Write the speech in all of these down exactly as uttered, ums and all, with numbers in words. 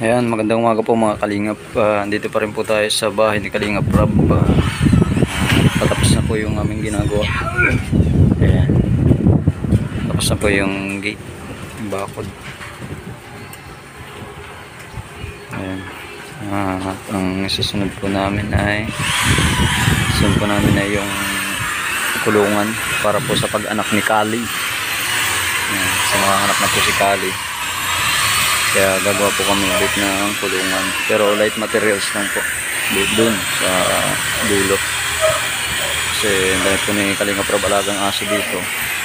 Ayan, magandang umaga po mga kalingap. Uh, andito pa rin po tayo sa bahay ni Kalingap Rob. Uh, patapos na po yung aming ginagawa. Ayan. Tapos na po yung gate, yung bakod. Ayan. Uh, ang susunod po namin ay susunod po namin ay yung kulungan para po sa pag-anak ni Kali. Ayan. Sa mga anak na po si Kali. Kaya gagawa po kami ulit ng kulungan. Pero light materials lang po. Doon sa dulo. Kasi dahil po ni Kalingap Rob alagang aso dito.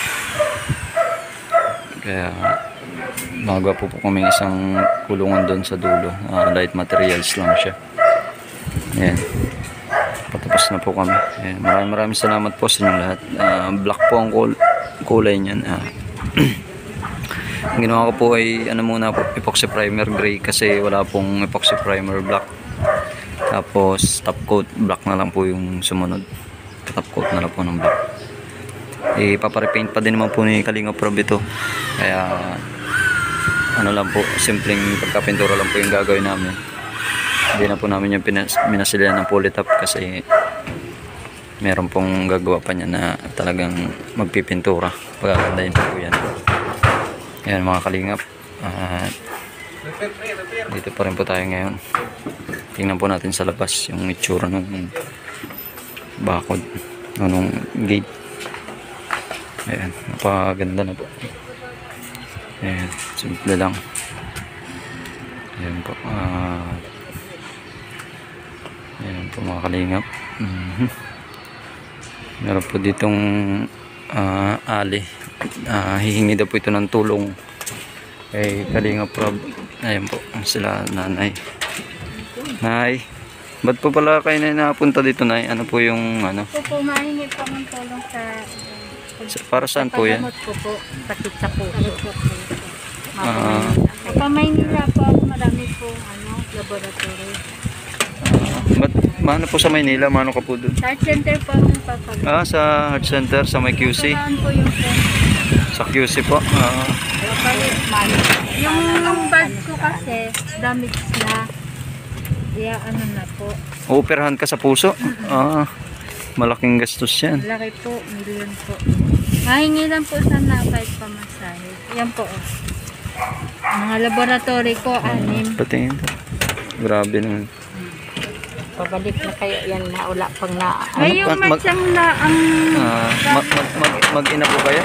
Kaya magawa po po kami isang kulungan doon sa dulo. Uh, light materials lang siya. Ayan. Patapos na po kami. Ayan. Maraming maraming salamat po sa inyong lahat. Uh, black po ang kul kulay niyan. Uh, Ang ginawa ko po ay ano muna po, epoxy primer gray kasi wala pong epoxy primer black. Tapos top coat black na lang po yung sumunod. Top coat na lang po ng black. Ipaparepaint pa din naman po ni Kalingap Rob ito. Kaya ano lang po, simpleng pagkapintura lang po yung gagawin namin. Hindi na po namin yung minasilihan ng polytop kasi meron pong gagawa pa niya na talagang magpipintura. Pagagandahin po yan. Ayan mga kalingap, uh, dito pa rin po tayo ngayon. Tingnan po natin sa labas yung itsura ng bakod, ng gate. Ayan, napaganda na po. Ayan, simple lang. Ayan po, uh, ayan po mga kalingap. Mm-hmm. Meron po ditong uh, ali. Uh, hihingi daw po ito ng tulong kay Kalingap Rob. Ayan po sila nanay. Nay, ba't po pala kayo na napunta dito, Nay? Ano po yung ano? Po po, mahingi po ng tulong sa, sa para saan po yan? Paggamot po po, sakit sa puso po. Uh, sa Maynila po ako, marami po ano, laboratory. Uh, ba't maano po sa Maynila? Maano ka po doon? Heart center po ang papagawa. Ah, sa heart center sa may Q C? Saan po yung sa Q C po. Uh, yung bag ko kasi damage na. Kaya ano na po. Operahan ka sa puso? Ah, malaking gastos yan. Laki po, million po. Mahingi lang po sana kahit pamasahe. Yan po. Oh. Mga laboratory ko, anim. Patingin to. Grabe naman. Pabalik na kayo yan na wala pang na. Ano, Ay, yung mag, magsang na ang... Uh, mag, mag, mag, mag-ina po kayo?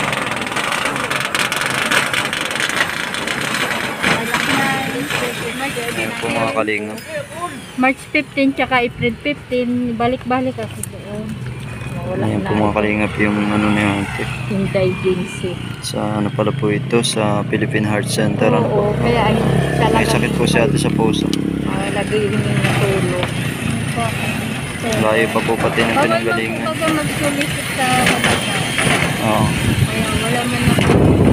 Ayan po mga kalingap. March fifteen tsaka April fifteen, balik-balik ako doon. Wala Ayan na po mga kalingap yung ano na yun. yung diagnosis. Sa ano pala po ito, sa Philippine Heart Center. Oo, Ano po? kaya ay talaga. May sakit po siya sa puso. Uh, lagi yung tulog. Layo pa po pati ng pinanggalingan. Bago mag-solicit sa kapatid. Oo. Kaya wala man ako.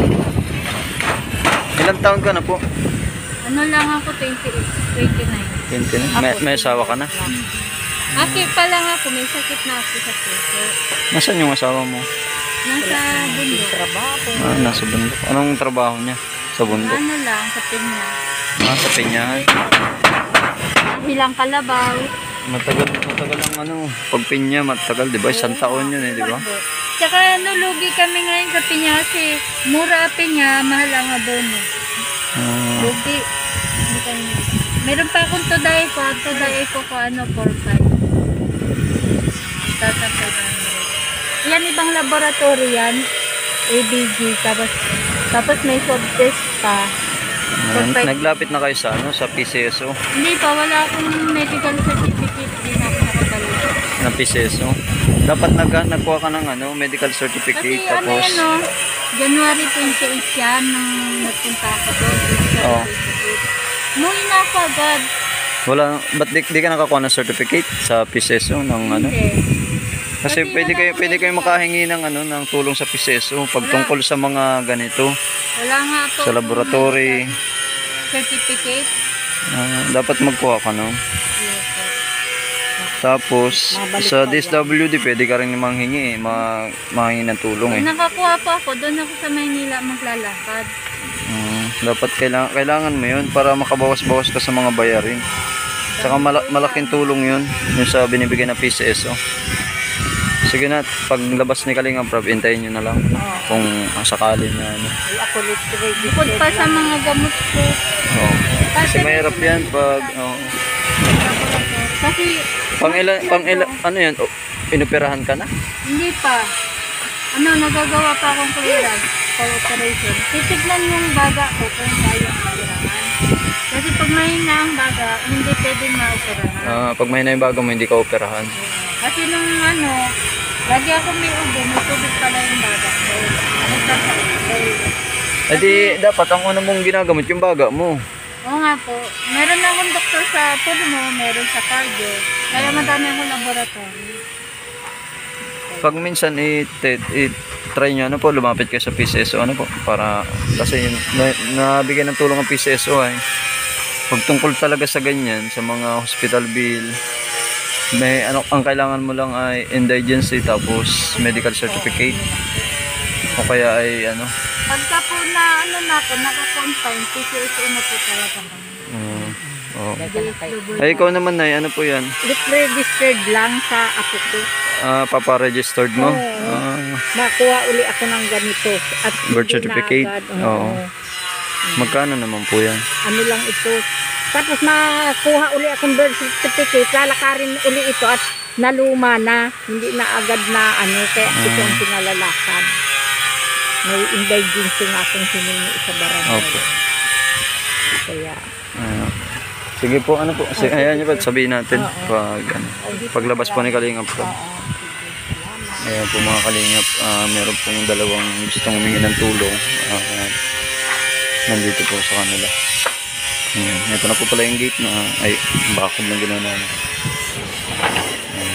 Ilang taon ka na po? Ano lang ako, twenty-eight, twenty-nine. twenty na? May, may asawa ka na? Aki pa lang ako, may sakit na ako sa puso. Nasaan yung asawa mo? Nasa bundok. Trabaho. Ah, nasa bundok. Anong trabaho niya sa bundok? Ano lang, sa pinya. Ah, sa Peña. Hilang kalabaw. Matagal, matagal ang ano, pag Peña, matagal, di ba? Isang taon yun eh, di ba? Tsaka ano, lugi kami ngayon sa pinya kasi mura pinya, mahal ang abono. Ah, Lugi. Hindi kami. Meron pa akong today ko, today ko ko ano, four five. Tatapay na. Yan ibang laboratory yan. A B G. Tapos, tapos may swab test pa. ah, naglapit na kayo sa ano, sa P C S O? Hindi pa, wala akong medical certificate. Hindi na ako nakabalik. Ng P C S O? Dapat nag nagkuha ka ng ano, medical certificate, Kasi ano tapos yan o, January twenty-eight yan nung nagpunta ako doon. Oo. Umuwi na ako agad. wala, ba't di, di ka nakakuha ng certificate sa P C S O ng ano? Hindi. Kasi Pati pwede wala kayo, akong pwede kayo medical. makahingi ng ano, ng tulong sa P C S O pagtungkol sa mga ganito, Wala nga ako. sa laboratory. Certificate. Ah, dapat magkuha ka, no? Yes, sir. Tapos Mabalik sa pa D S W D pwede ka rin manghingi, eh, ma manghingi ng tulong eh. Nakakuha po ako. Doon ako sa Maynila maglalakad. Ah, Dapat kailangan, kailangan mo yun para makabawas-bawas ka sa mga bayarin. Tsaka mala, malaking tulong yun, yung sa binibigay na P C S O. Sige na, paglabas ni Kalingap Rob, hintayin nyo na lang kung sakali na ano. Bukod pa sa mga gamot ko. Oo. Kasi mahirap yan pag, oo. Kasi, Pang ilan, pang ilan, ano yan, oh, inoperahan ka na? hindi pa. Ano, nagagawa pa akong clearance for operation. Titignan yung baga ko kung kaya operahan. Kasi pag mahina ang baga, hindi pwedeng ma-operahan. Ah, pag may na yung bago mo, hindi ka operahan. Kasi nung ano, lagi ako may ubo, may tubig pala yung baga ko. Eh di, dapat ang una mong ginagamit yung baga mo. Oo nga po. Meron akong doktor sa pulmo, meron sa cardio. Kaya madami akong laboratory. Pag minsan i-try nyo, ano po, lumapit kayo sa P C S O, ano po, para, kasi yun, na, nabigyan ng tulong ang P C S O ay, pag tungkol talaga sa ganyan, sa mga hospital bill, may, ano, ang kailangan mo lang ay indigency, tapos medical certificate, o kaya ay, ano, Pagka po na, ano na po, naka-confine, P C S O na po talaga kami. uh, oh. Ay, ikaw naman na, ano po yan? Registered lang sa apo ko. Ah, papa-registered mo? Oo. Ah, Makuha uli ako ng ganito. At birth hindi na certificate? agad, Oo. Magkano naman po yan? Ano lang ito. Tapos makuha uli akong birth certificate, lalakarin uli ito at naluma na. Hindi na agad na ano, kaya ito ang pinalalakan. May indigency nga akong hiningi sa barangay. Opo. Kaya, Ah, sige po, ano po? Sige, ayan nyo ba? Sabihin natin Oo. pag, ano, paglabas po ni Kalingap po. oo. Ayan po mga Kalingap, ah, meron pong dalawang gustong humingi ng tulong. Ah, nandito po sa kanila. Ayan, ito na po pala yung gate na, ay, bakod na ginawa namin. Ayan.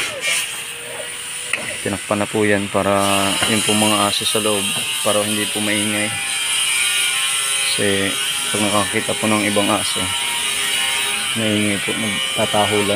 Tinakpan na po yan para yung po mga aso sa loob, para hindi po maingay. Kasi pag nakakita po ng ibang aso, maingay po, magtatahulan.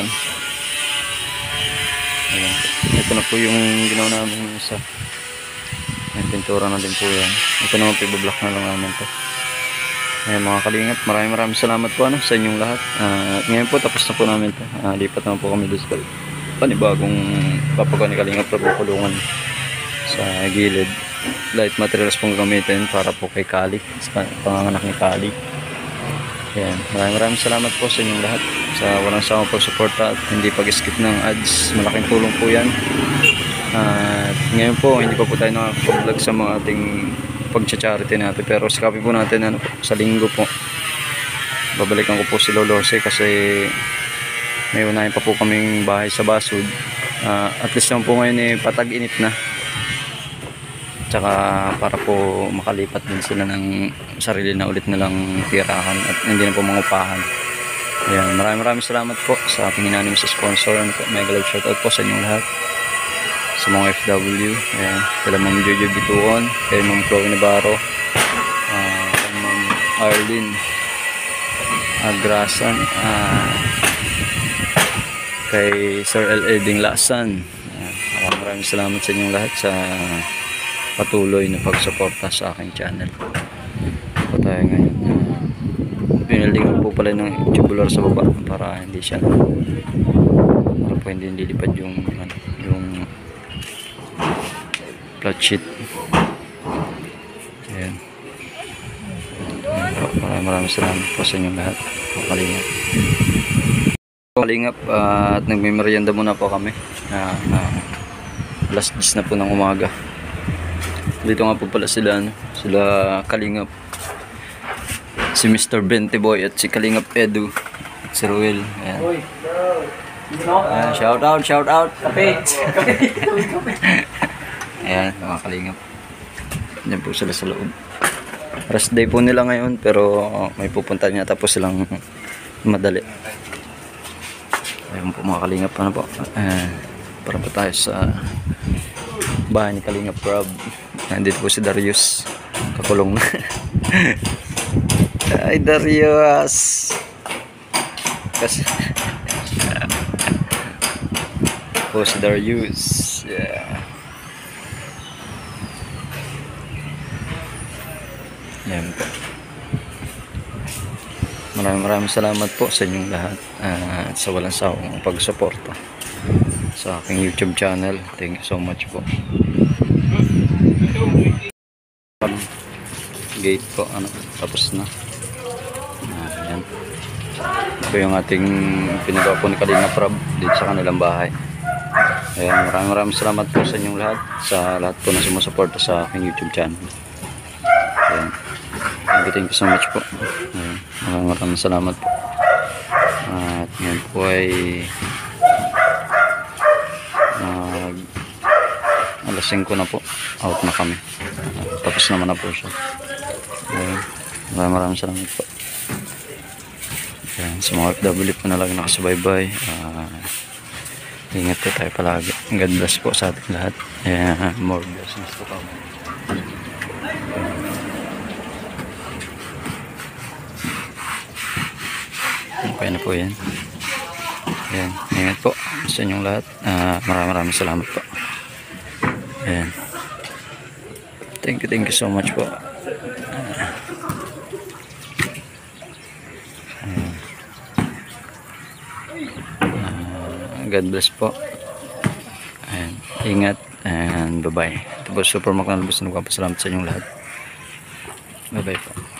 Ayan. Ito na po yung ginawa namin isa. May pintura na din po yan. Ito naman po, ibablock na lang namin to. Ayan mga Kalingap, maraming maraming salamat po ano, sa inyong lahat. Uh, ngayon po tapos na po namin to. Uh, lipat naman po kami doon sa panibagong papagawa ni Kalingap na kulungan sa gilid. Light materials pong gamitin para po kay Kali, sa panganganak ni Kali. Ayan, maraming maraming salamat po sa inyong lahat sa walang sawang pagsuporta at hindi pag-skip ng ads. Malaking tulong po yan. At ngayon po hindi pa po tayo nakapag-vlog sa mga ating pag-charity natin, pero sikapin po natin ano, sa linggo po babalikan ko po si Lolo Jose kasi may unahin pa po kaming bahay sa Basud. Uh, at least naman po ngayon eh, patag-init na, tsaka para po makalipat din sila ng sarili na ulit na lang tirahan at hindi na po mangupahan. Ayan, maraming maraming salamat po sa ating inanim sa sponsor. Ano po, mega love shoutout po sa inyong lahat, sa mga F W. Ayan, kala Ma'am Jojo Bituon, kay Ma'am Chloe Navarro, uh, kay Ma'am Arlene Agrasan, uh, kay Sir L. Eding Lasan. Ayan, maraming maraming salamat sa inyong lahat sa patuloy na pagsuporta sa aking channel. Po tayo ngayon. Pinalingan po pala ng tubular sa baba para hindi siya para po hindi nililipad yung ano, yung flat sheet. Ayan. Maraming maraming salamat po sa inyong lahat. Kalingap. Kalingap uh, at nagmimerienda muna po kami. Uh, uh, alas diyes na po ng umaga. Dito nga po pala sila, ano, sila Kalingap, si Mister Bentiboy at si Kalingap Edu at si Ruel. Ayan. Ayan, shout out, shout out. Kapit. Ayan, mga Kalingap. Diyan po sila sa loob. Rest day po nila ngayon, pero uh, may pupunta niya tapos silang madali. Ayan po mga Kalingap, ano po. Ayan, para po tayo sa bahay ni Kalingap Rob. Nandito po si Darius, kakulong na. Ay Darius, kasi po si Darius. Yeah. Yan po. maraming maraming salamat po sa inyong lahat at sa walang sawang pagsuporta sa aking YouTube channel. Thank you so much po. Gate po, ano, tapos na. Ayan. Ito yung ating pinagawa po ni Kalinga Prab dito sa kanilang bahay. Ayan, maraming maraming salamat po sa inyong lahat, sa lahat po na sumusuporta sa aking YouTube channel. Ayan. Thank you, thank you so much po. Ayan, maraming maraming salamat po. At ngayon po ay nag alas singko na po, out na kami. Uh, tapos naman na po siya. Ayan, maraming maraming salamat po. Ayan, sa mga F W po na lagi nakasubaybay, uh, ingat po tayo palagi. God bless po sa ating lahat. Ayan, more blessings po kami. Okay na po yan. Ayan, ingat po sa inyong lahat. Uh, maraming maraming salamat po. Ayan. Thank you, thank you so much po. Uh, uh, God bless po. Ayan, ingat and bye bye. Ito po Super Mac na lubos na nagpapasalamat sa inyong lahat. Bye bye po.